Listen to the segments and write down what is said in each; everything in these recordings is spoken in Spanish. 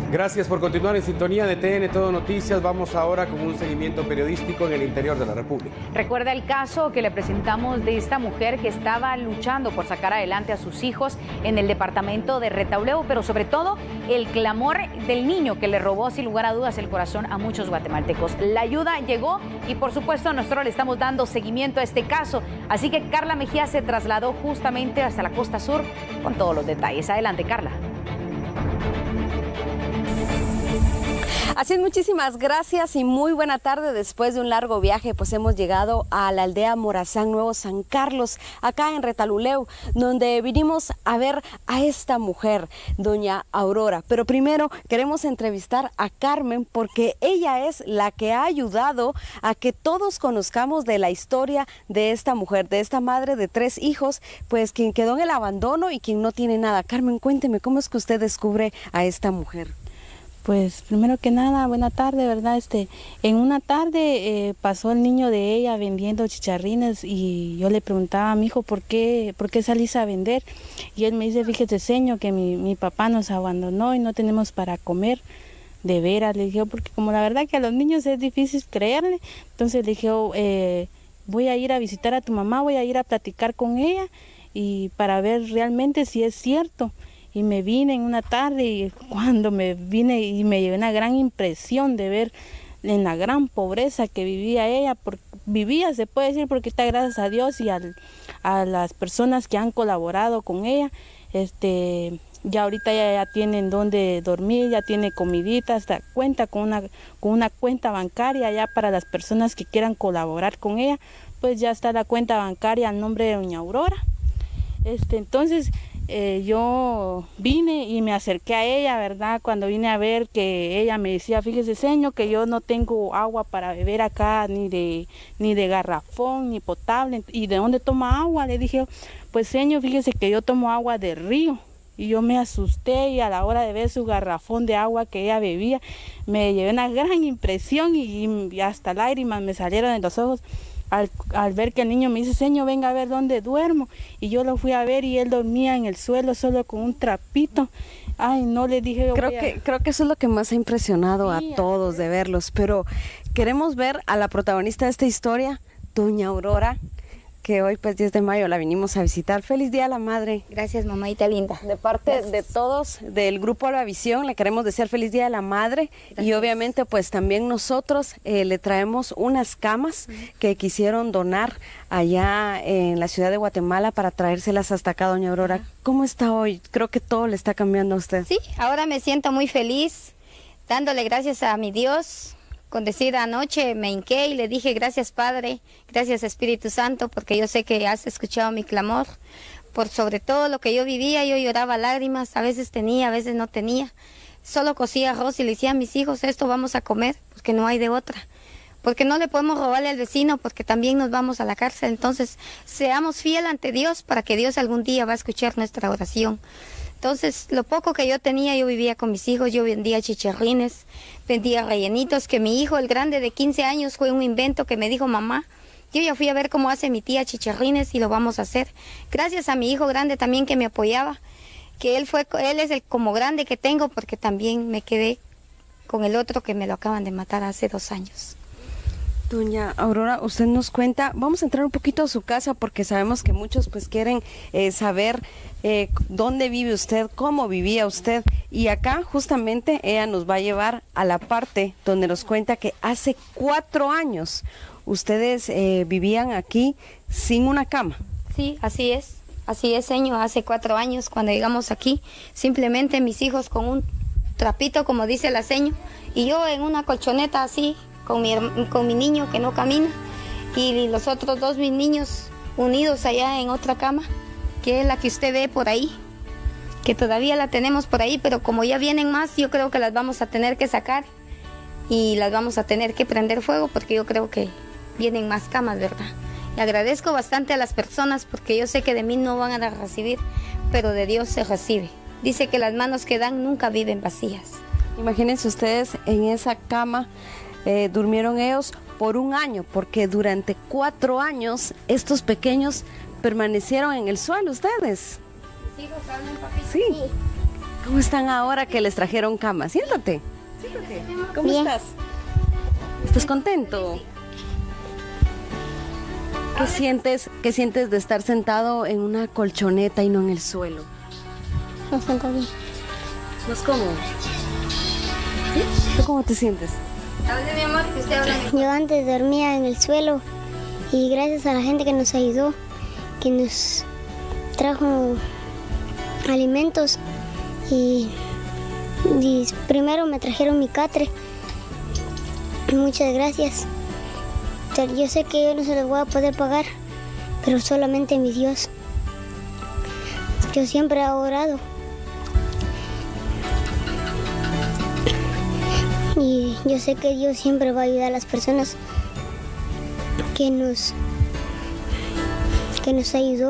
Gracias por continuar en sintonía de TN Todo Noticias. Vamos ahora con un seguimiento periodístico en el interior de la República. Recuerda el caso que le presentamos de esta mujer que estaba luchando por sacar adelante a sus hijos en el departamento de Retauleu, pero sobre todo el clamor del niño que le robó sin lugar a dudas el corazón a muchos guatemaltecos. La ayuda llegó y por supuesto nosotros le estamos dando seguimiento a este caso. Así que Carla Mejía se trasladó justamente hasta la costa sur con todos los detalles. Adelante, Carla. Así es, muchísimas gracias y muy buena tarde. Después de un largo viaje, pues hemos llegado a la aldea Morazán, Nuevo San Carlos, acá en Retauleu, donde vinimos a ver a esta mujer, doña Aurora. Pero primero queremos entrevistar a Carmen porque ella es la que ha ayudado a que todos conozcamos de la historia de esta mujer, de esta madre de 3 hijos, pues quien quedó en el abandono y quien no tiene nada. Carmen, cuénteme, ¿cómo es que usted descubre a esta mujer? Pues primero que nada, buena tarde, ¿verdad? En una tarde pasó el niño de ella vendiendo chicharrines y yo le preguntaba a mi hijo ¿por qué salís a vender? Y él me dice, fíjese señor, que mi papá nos abandonó y no tenemos para comer. De veras, le dije, porque como la verdad que a los niños es difícil creerle, entonces le dije, voy a ir a visitar a tu mamá, voy a ir a platicar con ella y para ver realmente si es cierto. Y me vine en una tarde y cuando me vine y me llevé una gran impresión de ver en la gran pobreza que vivía ella, vivía se puede decir porque está gracias a Dios y a las personas que han colaborado con ella, ya ahorita ya tienen donde dormir, ya tiene comidita, hasta cuenta con una cuenta bancaria ya para las personas que quieran colaborar con ella, pues ya está la cuenta bancaria al nombre de doña Aurora. Entonces yo vine y me acerqué a ella, ¿verdad? Cuando vine a ver que ella me decía, fíjese señor, que yo no tengo agua para beber acá, ni de garrafón, ni potable. ¿Y de dónde toma agua? Le dije, pues señor, fíjese que yo tomo agua del río. Y yo me asusté y a la hora de ver su garrafón de agua que ella bebía, me llevé una gran impresión y hasta lágrimas me salieron de los ojos. Al ver que el niño me dice, señor, venga a ver dónde duermo. Y yo lo fui a ver y él dormía en el suelo solo con un trapito. Ay, no, le dije... Creo que eso es lo que más ha impresionado sí, a todos de verlos. Pero queremos ver a la protagonista de esta historia, doña Aurora, que hoy pues 10 de mayo la vinimos a visitar. ¡Feliz Día a la Madre! Gracias, mamadita linda. De parte de todos del Grupo Albavisión le queremos desear feliz Día a la Madre. Gracias. Y obviamente pues también nosotros le traemos unas camas que quisieron donar allá en la ciudad de Guatemala para traérselas hasta acá, doña Aurora. ¿Cómo está hoy? Creo que todo le está cambiando a usted. Sí, ahora me siento muy feliz, dándole gracias a mi Dios. Con decir anoche me hinqué y le dije gracias Padre, gracias Espíritu Santo, porque yo sé que has escuchado mi clamor, por sobre todo lo que yo vivía. Yo lloraba lágrimas, a veces tenía, a veces no tenía, solo cocía arroz y le decía a mis hijos, esto vamos a comer, porque no hay de otra, porque no le podemos robarle al vecino, porque también nos vamos a la cárcel. Entonces seamos fieles ante Dios, para que Dios algún día va a escuchar nuestra oración. Entonces, lo poco que yo tenía, yo vivía con mis hijos, yo vendía chicharrines, vendía rellenitos, que mi hijo, el grande de 15 años, fue un invento que me dijo, mamá, yo ya fui a ver cómo hace mi tía chicharrines y lo vamos a hacer. Gracias a mi hijo grande también que me apoyaba, que él es el como grande que tengo, porque también me quedé con el otro que me lo acaban de matar hace 2 años. Doña Aurora, usted nos cuenta, vamos a entrar un poquito a su casa porque sabemos que muchos pues quieren saber dónde vive usted, cómo vivía usted, y acá justamente ella nos va a llevar a la parte donde nos cuenta que hace 4 años ustedes vivían aquí sin una cama. Sí, así es, señor, hace 4 años cuando llegamos aquí, simplemente mis hijos con un trapito, como dice la señora, y yo en una colchoneta así, con mi niño que no camina, y los otros 2 mis niños unidos allá en otra cama, que es la que usted ve por ahí, que todavía la tenemos por ahí, pero como ya vienen más, yo creo que las vamos a tener que sacar y las vamos a tener que prender fuego, porque yo creo que vienen más camas, ¿verdad? Y agradezco bastante a las personas, porque yo sé que de mí no van a recibir, pero de Dios se recibe. Dice que las manos que dan nunca viven vacías. Imagínense ustedes en esa cama. Durmieron ellos por 1 año, porque durante 4 años estos pequeños permanecieron en el suelo. ¿Ustedes? ¿Mis hijos hablan, papi? Sí. ¿Cómo están ahora que les trajeron cama? Siéntate. ¿Cómo Bien. estás? ¿Estás contento? ¿Qué sientes de estar sentado en una colchoneta y no en el suelo? Me siento bien. ¿Más cómodo? ¿Sí? ¿Tú cómo te sientes? Yo antes dormía en el suelo y gracias a la gente que nos ayudó, que nos trajo alimentos y primero me trajeron mi catre. Muchas gracias. Yo sé que yo no se los voy a poder pagar, pero solamente mi Dios. Yo siempre he orado. Y yo sé que Dios siempre va a ayudar a las personas que nos ayudó.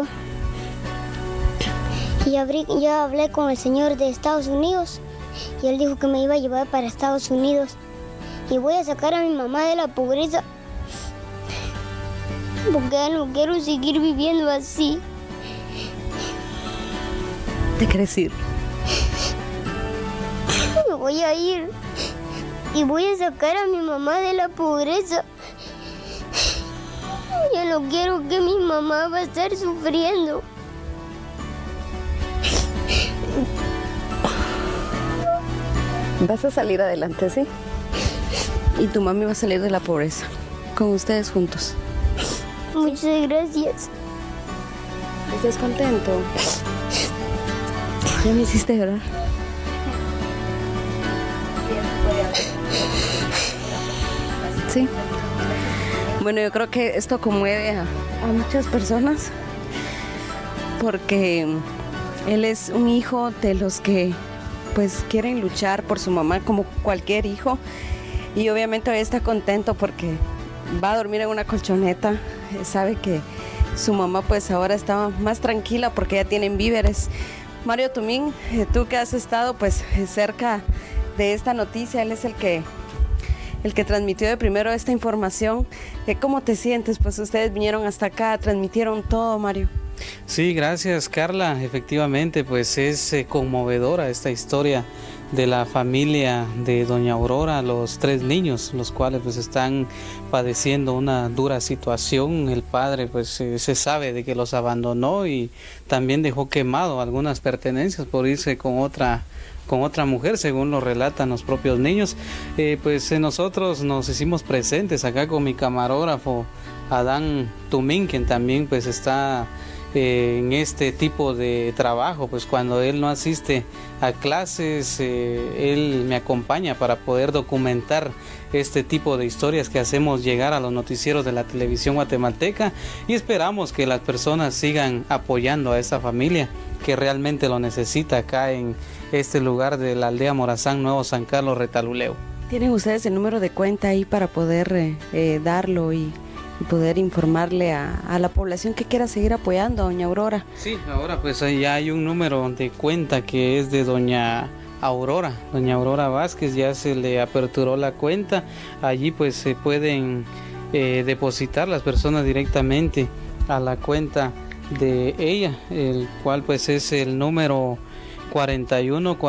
Y yo hablé con el Señor de Estados Unidos y Él dijo que me iba a llevar para Estados Unidos. Y voy a sacar a mi mamá de la pobreza porque ya no quiero seguir viviendo así. ¿Te quieres ir? Me voy a ir y voy a sacar a mi mamá de la pobreza. Yo no quiero que mi mamá va a estar sufriendo. Vas a salir adelante, ¿sí? Y tu mami va a salir de la pobreza, con ustedes juntos. Muchas gracias. ¿Estás contento? Ya me hiciste llorar. Sí. Bueno, yo creo que esto conmueve a muchas personas porque él es un hijo de los que pues quieren luchar por su mamá como cualquier hijo y obviamente hoy está contento porque va a dormir en una colchoneta, sabe que su mamá pues ahora está más tranquila porque ya tienen víveres. Mario Tumín, tú que has estado pues cerca de esta noticia, él es el que transmitió de primero esta información. ¿Cómo te sientes? Pues ustedes vinieron hasta acá, transmitieron todo, Mario. Sí, gracias Carla. Efectivamente, pues es conmovedora esta historia de la familia de doña Aurora, los 3 niños, los cuales pues están padeciendo una dura situación. El padre pues se sabe de que los abandonó y también dejó quemado algunas pertenencias por irse con otra mujer, según lo relatan los propios niños. Nosotros nos hicimos presentes acá con mi camarógrafo Adán Tumín, quien también pues está en este tipo de trabajo, pues cuando él no asiste a clases, él me acompaña para poder documentar este tipo de historias que hacemos llegar a los noticieros de la televisión guatemalteca, y esperamos que las personas sigan apoyando a esta familia que realmente lo necesita acá en este lugar de la aldea Morazán, Nuevo San Carlos, Retaluleu. ¿Tienen ustedes el número de cuenta ahí para poder darlo y poder informarle a la población que quiera seguir apoyando a doña Aurora? Sí, ahora pues ya hay un número de cuenta que es de doña Aurora Vázquez, ya se le aperturó la cuenta. Allí pues se pueden depositar las personas directamente a la cuenta de ella, el cual pues es el número 41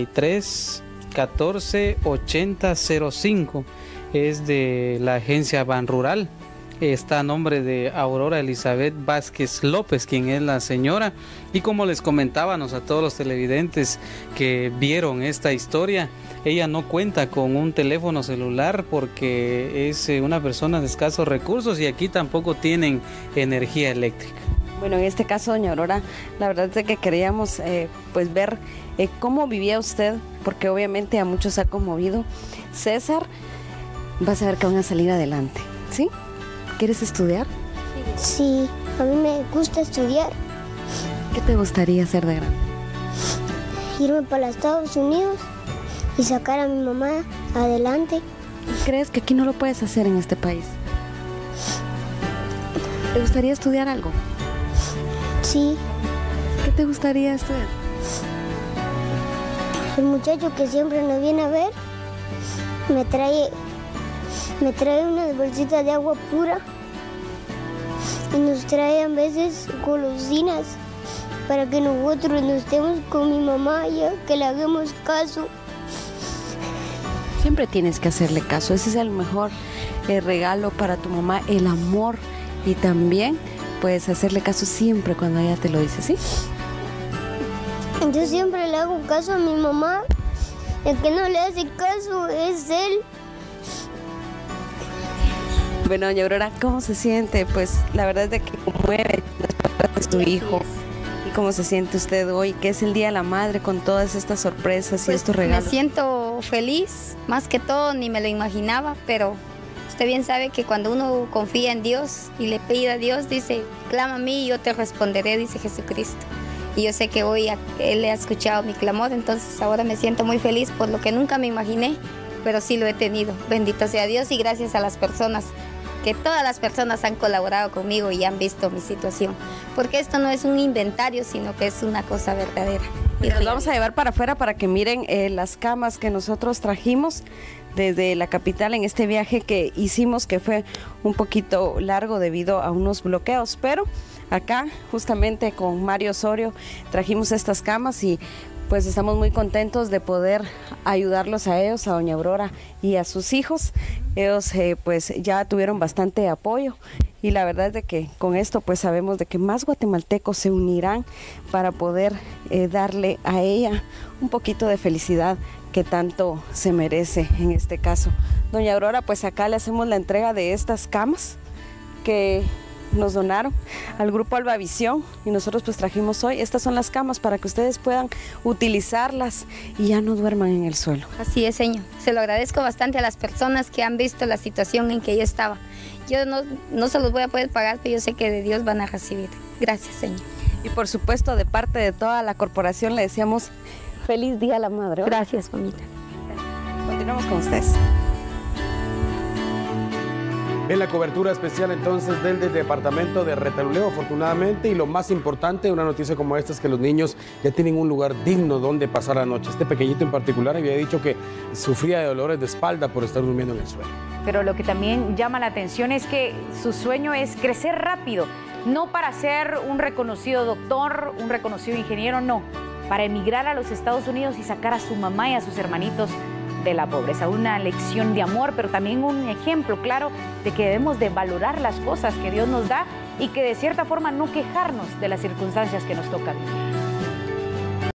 43 14 80 05, es de la agencia Ban Rural. Está a nombre de Aurora Elizabeth Vázquez López, quien es la señora. Y como les comentábamos a todos los televidentes que vieron esta historia, ella no cuenta con un teléfono celular porque es una persona de escasos recursos y aquí tampoco tienen energía eléctrica. Bueno, en este caso, doña Aurora, la verdad es que queríamos pues ver cómo vivía usted, porque obviamente a muchos ha conmovido. César, vas a ver que van a salir adelante, ¿sí? ¿Quieres estudiar? Sí, a mí me gusta estudiar. ¿Qué te gustaría hacer de grande? Irme para Estados Unidos y sacar a mi mamá adelante. ¿Crees que aquí no lo puedes hacer en este país? ¿Te gustaría estudiar algo? Sí. ¿Qué te gustaría estudiar? El muchacho que siempre nos viene a ver me trae unas bolsitas de agua pura y nos trae a veces golosinas para que nosotros no estemos con mi mamá, ya que le hagamos caso. Siempre tienes que hacerle caso, ese es el mejor regalo para tu mamá, el amor, y también puedes hacerle caso siempre cuando ella te lo dice, ¿sí? Yo siempre le hago caso a mi mamá, el que no le hace caso es él. Bueno, doña Aurora, ¿cómo se siente? Pues la verdad es de que conmueve las palabras de su hijo. ¿Y cómo se siente usted hoy, que es el Día de la Madre, con todas estas sorpresas y estos regalos? Me siento feliz, más que todo ni me lo imaginaba, pero usted bien sabe que cuando uno confía en Dios y le pide a Dios, dice, clama a mí y yo te responderé, dice Jesucristo. Y yo sé que hoy Él ha escuchado mi clamor, entonces ahora me siento muy feliz por lo que nunca me imaginé, pero sí lo he tenido. Bendito sea Dios y gracias a las personas, que todas las personas han colaborado conmigo y han visto mi situación, porque esto no es un inventario, sino que es una cosa verdadera. Y nos vamos a llevar para afuera para que miren las camas que nosotros trajimos desde la capital en este viaje que hicimos, que fue un poquito largo debido a unos bloqueos, pero acá justamente con Mario Osorio trajimos estas camas y pues estamos muy contentos de poder ayudarlos a ellos, a doña Aurora y a sus hijos. Ellos pues ya tuvieron bastante apoyo y la verdad es de que con esto pues sabemos de que más guatemaltecos se unirán para poder darle a ella un poquito de felicidad que tanto se merece en este caso. Doña Aurora, pues acá le hacemos la entrega de estas camas que nos donaron al grupo Albavisión y nosotros pues trajimos hoy. Estas son las camas para que ustedes puedan utilizarlas y ya no duerman en el suelo. Así es, señor. Se lo agradezco bastante a las personas que han visto la situación en que yo estaba. Yo no se los voy a poder pagar, pero yo sé que de Dios van a recibir. Gracias, señor. Y por supuesto, de parte de toda la corporación le decíamos feliz Día a la Madre. Gracias, mamita. Continuamos con ustedes. En la cobertura especial entonces del departamento de Retaluleu, afortunadamente, y lo más importante, una noticia como esta es que los niños ya tienen un lugar digno donde pasar la noche. Este pequeñito en particular había dicho que sufría de dolores de espalda por estar durmiendo en el suelo. Pero lo que también llama la atención es que su sueño es crecer rápido, no para ser un reconocido doctor, un reconocido ingeniero, no, para emigrar a los Estados Unidos y sacar a su mamá y a sus hermanitos de la pobreza. Una lección de amor, pero también un ejemplo claro de que debemos de valorar las cosas que Dios nos da y que de cierta forma no quejarnos de las circunstancias que nos toca vivir.